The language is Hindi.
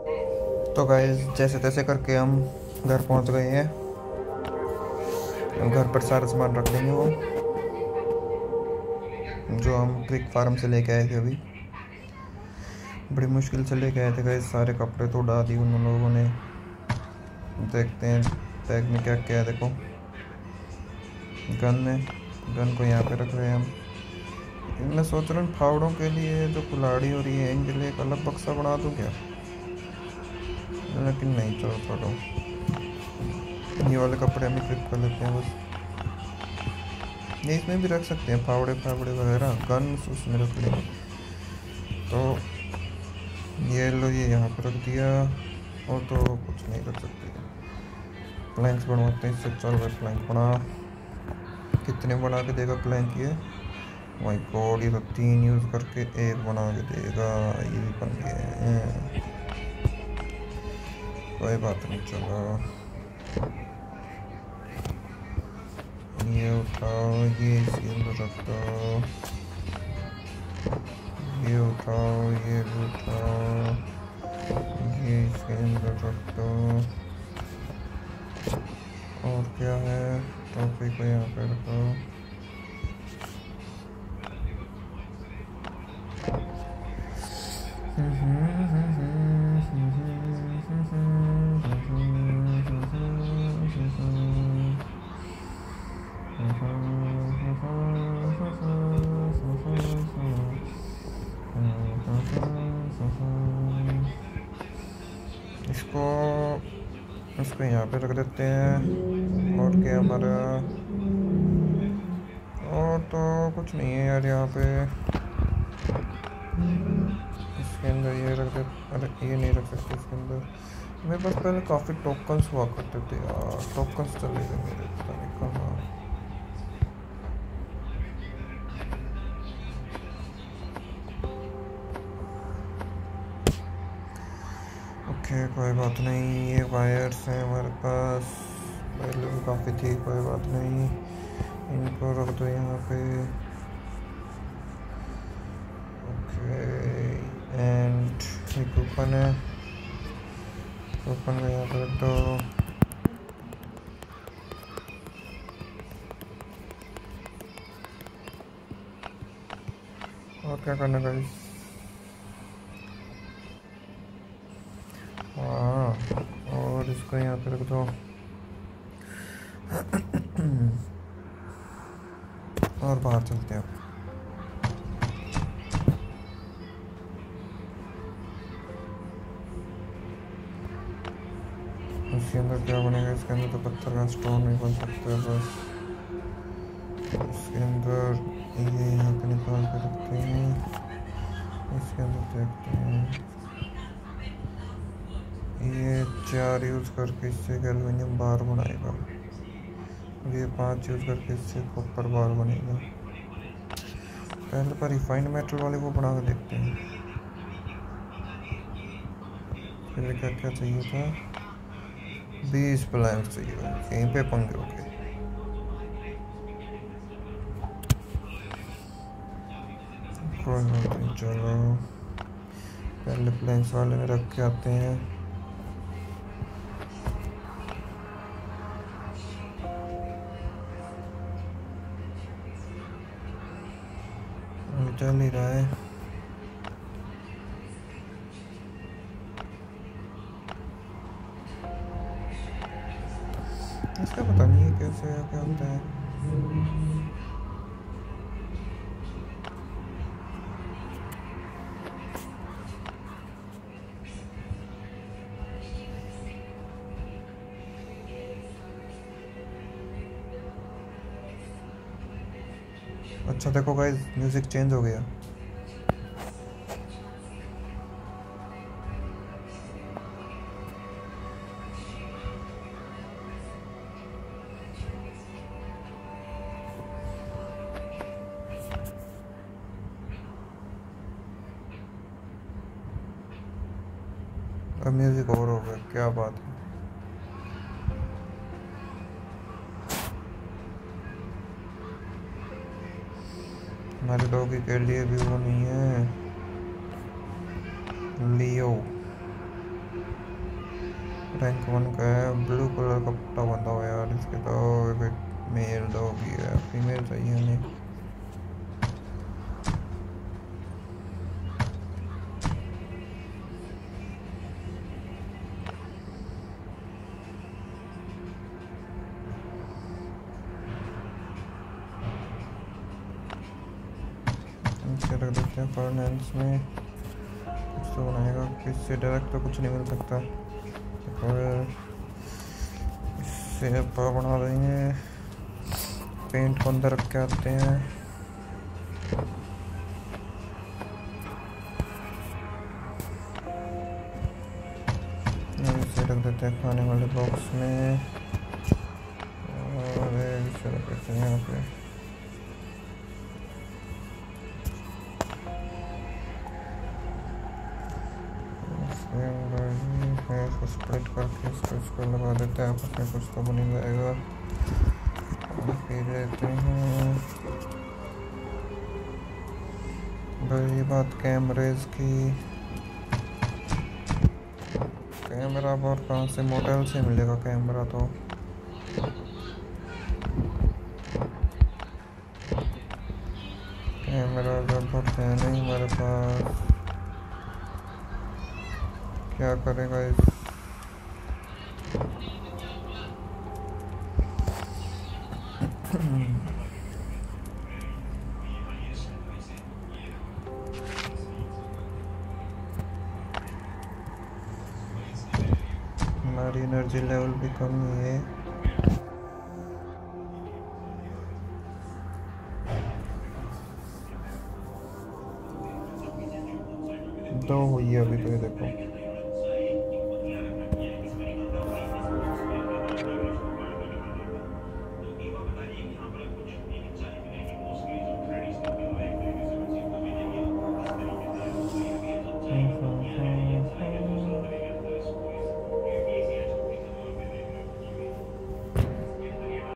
तो गाइस जैसे तैसे करके हम घर पहुंच गए हैं। घर पर सारा सामान रख देंगे वो जो हम क्रिक फार्म से लेके आए थे अभी। बड़ी मुश्किल से लेके आए थे गाइस, सारे कपड़े तो उड़ा दिए उन लोगों ने। देखते हैं बैग में क्या क्या है। देखो गन है, गन को यहाँ पे रख रहे हैं हम। मैं सोच रहा हूँ फावड़ों के लिए जो कुल्हाड़ी हो रही है इनके लिए एक अलग बक्सा बना दूँ क्या, लेकिन नहीं, चलो छोड़ो। ये वाले कपड़े हमें क्लिप कर लेते हैं बस। ये इसमें भी रख सकते हैं फावड़े फावड़े वगैरह, गन उसमें रख लेंगे। तो ये लो, ये यहाँ पर रख दिया। और तो कुछ नहीं रख सकते। प्लैंक्स बनवाते हैं इससे। चल भाई प्लैंक बना। कितने बना के देगा प्लैंक ये? माय गॉड, ये तो 3 यूज़ करके 1 बना के देगा। ये भी बन गए, कोई बात नहीं। चलो ये उठाओ, ये इसके अंदर रख दो। ये उठाओ, ये भी उठाओ, ये इसके अंदर रख दो। और क्या है, टॉपी को यहाँ पे रखो। इसको इसको यहाँ पे रख देते हैं। और क्या हमारा, और तो कुछ नहीं है यार यहाँ पे। इसके अंदर ये रख दे। अरे ये नहीं रख सकते इसके अंदर। मेरे पास पहले काफ़ी टोकन्स हुआ करते थे यार, टोकन्स चले गए मेरे, पता नहीं कहाँ। ओके कोई बात नहीं। ये वायर्स हैं हमारे पास, पहले भी काफ़ी थी, कोई बात नहीं। इनको रख दो यहाँ पे। ओके एंड ये कूपन है, कूपन को यहाँ पे रख दो। और क्या करना गाइस? हाँ, और इसको यहाँ पे रख दो। और बाहर चलते हैं। इसके अंदर क्या बनेगा? इसके अंदर तो पत्थर का स्टोन नहीं बन सकता है बस। इसके अंदर ये यहाँ पे निकाल के रखते हैं। इसके अंदर देखते हैं, ये 4 यूज़ करके इससे एल्यूमिनियम बार बनाएगा। ये 5 यूज़ करके इससे कॉपर बार बनेगा। पहले पर रिफाइंड मेटल वाले को बना के देखते हैं। फिर क्या क्या चाहिए था? 20 प्लैंक चाहिए, यहीं पे पंगे हो गए। कोई बात नहीं, चलो पहले प्लैंक्स वाले में रख के आते हैं। चल ही रहा है। इसका पता नहीं है कैसे क्या होता है। अच्छा देखो गाइस, म्यूजिक चेंज हो गया। अब म्यूजिक और हो गया, क्या बात है। हमारे डॉगी के लिए भी वो नहीं है लियो। रैंक 1 का है, ब्लू कलर का पट्टा बंधा हुआ है यार इसके तो। मेल डॉग ही है, फीमेल चाहिए हमें। इसे रख देते हैं फाइनेंस में, कुछ तो बनाएगा। इससे डायरेक्ट तो कुछ नहीं मिल सकता, और इससे अपा बना देंगे। पेंट को अंदर रख के आते हैं। इसे रख देते हैं खाने वाले बॉक्स में, और इसे रख देते हैं यहाँ पे। इसको स्प्लिट करके इसको लगा देते हैं, आपस में कुछ तो बन जाएगा। फिर देते हैं रही बात कैमरेज की। कैमरा और कहाँ से, मोटेल से मिलेगा कैमरा तो। कैमरा जब है नहीं हमारे पास, क्या करेगा इस। हमारी एनर्जी लेवल भी कम ही है। दो हुई है अभी तो, ये देखो।